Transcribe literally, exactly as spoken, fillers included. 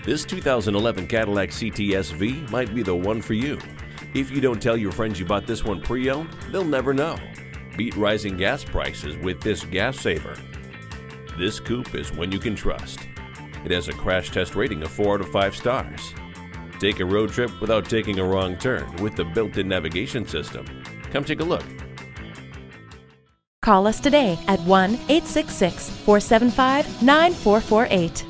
This two thousand eleven Cadillac C T S V might be the one for you. If you don't tell your friends you bought this one pre-owned, they'll never know. Beat rising gas prices with this gas saver. This coupe is one you can trust. It has a crash test rating of four out of five stars. Take a road trip without taking a wrong turn with the built-in navigation system. Come take a look. Call us today at one eight six six, four seven five, nine four four eight.